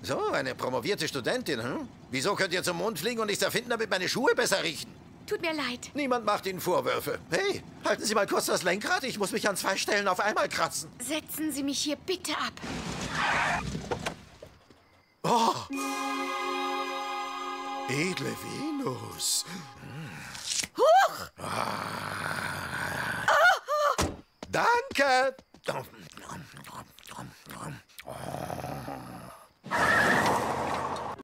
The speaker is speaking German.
So, eine promovierte Studentin, hm? Wieso könnt ihr zum Mond fliegen und nichts erfinden, damit meine Schuhe besser riechen? Tut mir leid. Niemand macht Ihnen Vorwürfe. Hey, halten Sie mal kurz das Lenkrad. Ich muss mich an 2 Stellen auf einmal kratzen. Setzen Sie mich hier bitte ab. Oh! Edle Venus. Huch! Danke.